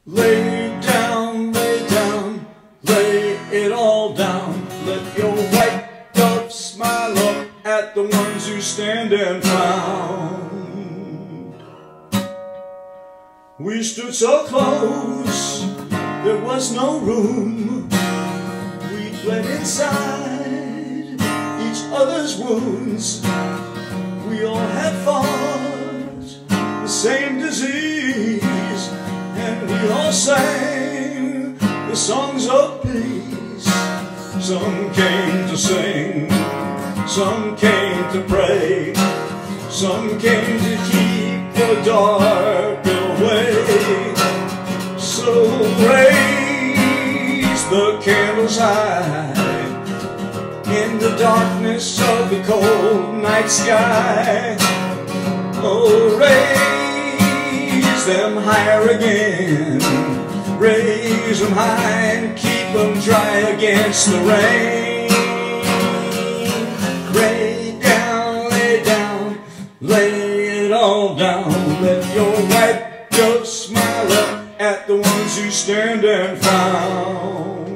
Lay down, lay it all down. Let your white dove smile up at the ones who stand and frown. We stood so close, there was no room. We bled inside each other's wounds. We all had fought the same disease, and we all sang the songs of peace. Some came to sing, some came to pray, some came to keep the dark away. So raise the candles high in the darkness of the cold night sky. Oh, raise them higher again, raise them high and keep them dry against the rain. Lay it all down. Let your white dove smile up at the ones who stand and frown.